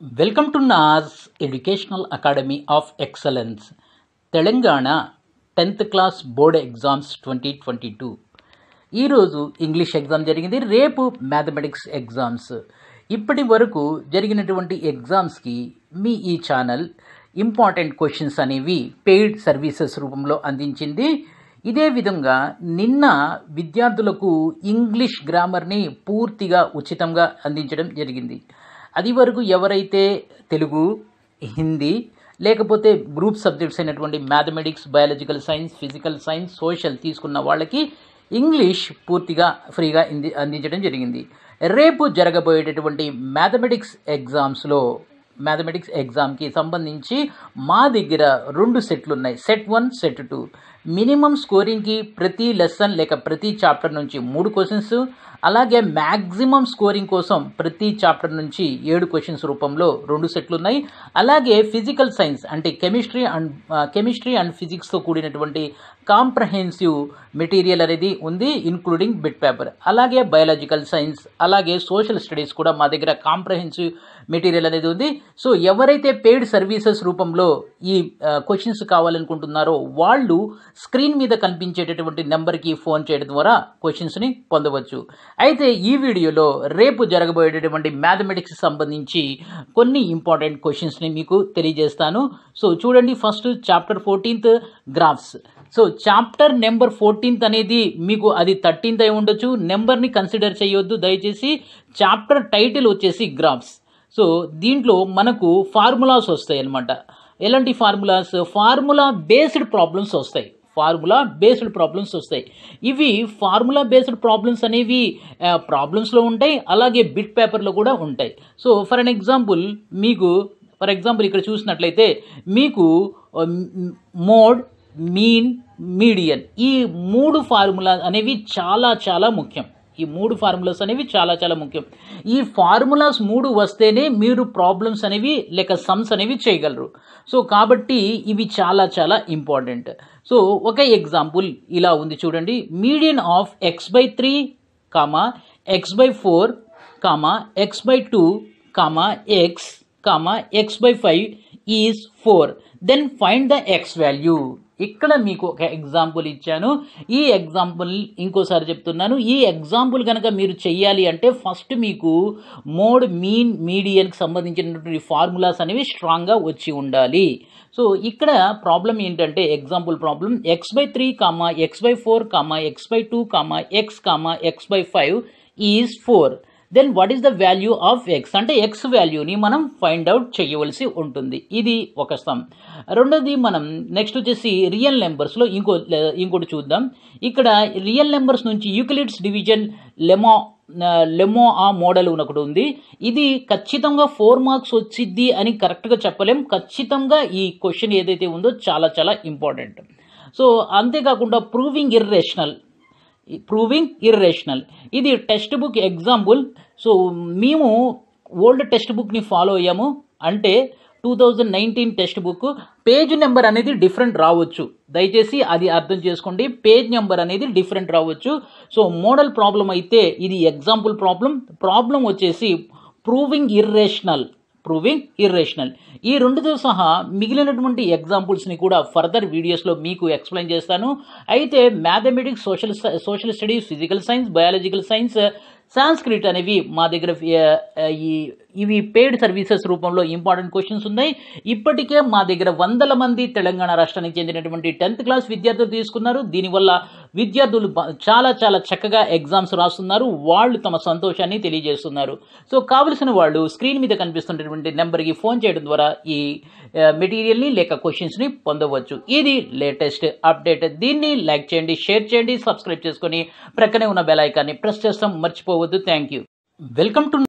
Welcome to NAS Educational Academy of Excellence, Telangana 10th class board exams 2022. ఈరోజు English exam జరిగింది, రేపు mathematics exams. ఇప్పటి వరకు జరిగినటువంటి ఎగ్జామ్స్కి మీ ఈ ఛానల్ ఇంపార్టెంట్ క్వశ్చన్స్ అనేవి పెయిడ్ సర్వీసెస్ రూపంలో అందించింది. ఇదే విధంగా నిన్న విద్యార్థులకు ఇంగ్లీష్ గ్రామర్ని పూర్తిగా ఉచితంగా అందించడం జరిగింది. అది వరకు ఎవరైతే తెలుగు, హిందీ లేకపోతే గ్రూప్ సబ్జెక్ట్స్ అయినటువంటి mathematics, biological science, physical science, social తీసుకున్న వాళ్ళకి ఇంగ్లీష్ పూర్తిగా ఫ్రీగా అందించడం జరిగింది. రేపు జరగబోయేటటువంటి మ్యాథమెటిక్స్ ఎగ్జామ్కి సంబంధించి మా దగ్గర 2 సెట్లు ఉన్నాయి, సెట్ 1, సెట్ 2. మినిమం స్కోరింగ్కి ప్రతి లెసన్ లేక ప్రతి చాప్టర్ నుంచి 3 క్వశ్చన్స్, అలాగే మ్యాక్సిమం స్కోరింగ్ కోసం ప్రతి చాప్టర్ నుంచి 7 క్వశ్చన్స్ రూపంలో 2 సెట్లు ఉన్నాయి. అలాగే ఫిజికల్ సైన్స్ అంటే కెమిస్ట్రీ అండ్ ఫిజిక్స్తో కూడినటువంటి కాంప్రహెన్సివ్ మెటీరియల్ అనేది ఉంది, ఇన్క్లూడింగ్ బిట్ పేపర్. అలాగే బయాలజికల్ సైన్స్, అలాగే సోషల్ స్టడీస్ కూడా మా దగ్గర కాంప్రహెన్సివ్ మెటీరియల్ అనేది ఉంది. సో ఎవరైతే పెయిడ్ సర్వీసెస్ రూపంలో ఈ క్వశ్చన్స్ కావాలనుకుంటున్నారో వాళ్ళు స్క్రీన్ మీద కనిపించేటటువంటి నెంబర్కి ఫోన్ చేయడం ద్వారా క్వశ్చన్స్ని పొందవచ్చు. అయితే ఈ వీడియోలో రేపు జరగబోయేటటువంటి మ్యాథమెటిక్స్ సంబంధించి కొన్ని ఇంపార్టెంట్ క్వశ్చన్స్ని మీకు తెలియజేస్తాను. సో చూడండి, first chapter 14th graphs. So chapter number 14th అనేది మీకు అది 13th అయి ఉండొచ్చు, నెంబర్ని కన్సిడర్ చేయొద్దు దయచేసి. చాప్టర్ టైటిల్ వచ్చేసి గ్రాఫ్స్. సో దీంట్లో మనకు ఫార్ములాస్ వస్తాయి అన్నమాట. ఎలాంటి ఫార్ములాస్? ఫార్ములా బేస్డ్ ప్రాబ్లమ్స్ వస్తాయి. ఇవి ఫార్ములా బేస్డ్ ప్రాబ్లమ్స్ అనేవి ప్రాబ్లమ్స్లో ఉంటాయి, అలాగే బిట్ పేపర్లో కూడా ఉంటాయి. సో ఫర్ ఎగ్జాంపుల్ ఇక్కడ చూసినట్లయితే మీకు మోడ్, మీన్, మీడియన్ ఈ 3 ఫార్ములా అనేవి చాలా ముఖ్యం. ఈ 3 ఫార్ములాస్ అనేవి చాలా ముఖ్యం. ఈ ఫార్ములాస్ 3 వస్తేనే మీరు ప్రాబ్లమ్స్ అనేవి లేక సమ్స్ అనేవి చేయగలరు. సో కాబట్టి ఇవి చాలా ఇంపార్టెంట్. సో ఒక ఎగ్జాంపుల్ ఇలా ఉంది చూడండి. Median of x/3, x/4, x/2, x/5 is 4. Then find the x value. ఇక్కడ మీకు ఒక ఎగ్జాంపుల్ ఇచ్చాను. ఈ ఎగ్జాంపుల్ ఇంకోసారి చెప్తున్నాను. ఈ ఎగ్జాంపుల్ కనుక మీరు చెయ్యాలి అంటే ఫస్ట్ మీకు మోడ్, మీన్, మీడియన్కి సంబంధించినటువంటి ఫార్ములాస్ అనేవి స్ట్రాంగ్గా వచ్చి ఉండాలి. సో ఇక్కడ ప్రాబ్లం ఏంటంటే, example problem x/3, x/4, x/2, x/5 is 4. Then what is the value of x అంటే x వాల్యూని మనం ఫైండ్ అవుట్ చేయవలసి ఉంటుంది. ఇది ఒక సమ్. రెండోది మనం నెక్స్ట్ వచ్చేసి రియల్ నెంబర్స్లో ఇంకోటి చూద్దాం. ఇక్కడ రియల్ నెంబర్స్ నుంచి యూక్లిడ్స్ డివిజన్ లెమో ఆ మోడల్ ఒకటి ఉంది. ఇది ఖచ్చితంగా 4 మార్క్స్ వచ్చిద్ది అని కరెక్ట్గా చెప్పలేం. ఖచ్చితంగా ఈ క్వశ్చన్ ఏదైతే ఉందో చాలా ఇంపార్టెంట్. సో అంతేకాకుండా ప్రూవింగ్ ఇర్రేషనల్ ఇది టెక్స్ట్ బుక్ ఎగ్జాంపుల్. సో మేము ఓల్డ్ టెక్స్ట్ బుక్ని ఫాలో అయ్యాము. అంటే 2019 టెక్స్ట్ బుక్ పేజ్ నెంబర్ అనేది డిఫరెంట్ రావచ్చు, దయచేసి అది అర్థం చేసుకోండి. పేజ్ నెంబర్ అనేది డిఫరెంట్ రావచ్చు. సో మోడల్ ప్రాబ్లం అయితే ఇది ఎగ్జాంపుల్ ప్రాబ్లం వచ్చేసి ప్రూవింగ్ ఇర్రేషనల్. ఈ 2తో సహా మిగిలినటువంటి ఎగ్జాంపుల్స్ని కూడా ఫర్దర్ వీడియోస్లో మీకు ఎక్స్ప్లెయిన్ చేస్తాను. అయితే mathematics, social studies, physical science, biological science, sanskrit అనేవి మా దగ్గర ఇవి పెయిడ్ సర్వీసెస్ రూపంలో ఇంపార్టెంట్ క్వశ్చన్స్ ఉన్నాయి. ఇప్పటికే మా దగ్గర 100 మంది తెలంగాణ రాష్ట్రానికి చెందినటువంటి 10th క్లాస్ విద్యార్థులు తీసుకున్నారు. దీనివల్ల విద్యార్థులు చాలా చక్కగా ఎగ్జామ్స్ రాస్తున్నారు. వాళ్ళు తమ సంతోషాన్ని తెలియజేస్తున్నారు. సో కావలసిన వాళ్ళు స్క్రీన్ మీద కనిపిస్తున్నటువంటి నెంబర్కి ఫోన్ చేయడం ద్వారా ఈ మెటీరియల్ని లేక క్వశ్చన్స్ని పొందవచ్చు. ఇది లేటెస్ట్ అప్డేట్. దీన్ని లైక్ చేయండి, షేర్ చేయండి, సబ్స్క్రైబ్ చేసుకొని ప్రక్కనే ఉన్న బెల్ ఐకాన్ని ప్రెస్ చేస్తాం మర్చిపోవద్దు. Thank you. Welcome to